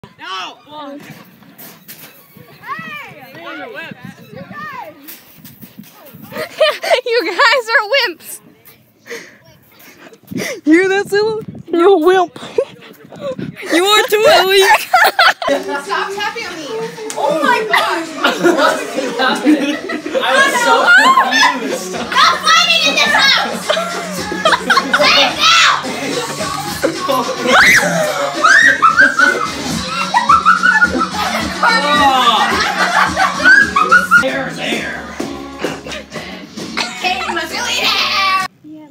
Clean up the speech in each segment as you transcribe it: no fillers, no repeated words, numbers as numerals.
No! Hey! Those are wimps. You guys are wimps. You hear that, Zilla? You're a wimp. You are too, Ellie. Stop tapping on me. Oh my gosh. I was so confused. Stop fighting in this house. Lay it There. Hey, my billionaire.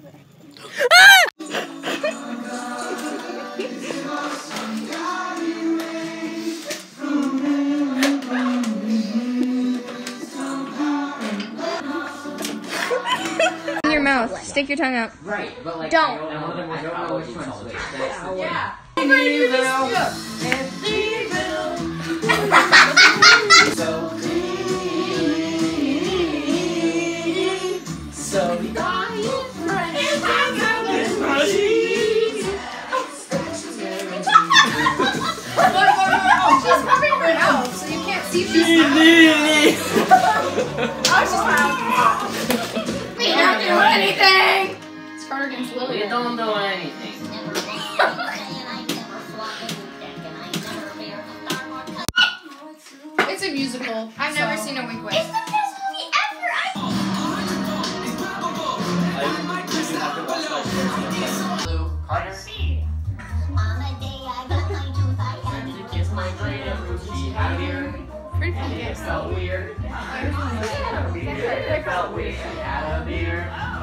In your mouth. Stick your tongue out. Right, but like Don't. I don't know which one's which. That's the Yeah. So clean. So She's covering her nose, so you can't see if she's I was just like, we don't do anything. It's Carter against Lily. We don't do anything. It's a musical. I've never seen a Wink Wink. It's the best movie ever! Carter. On a day I got my tooth, I had To kiss my brain and she out of here. Pretty And it felt weird. It felt weird. Out of here.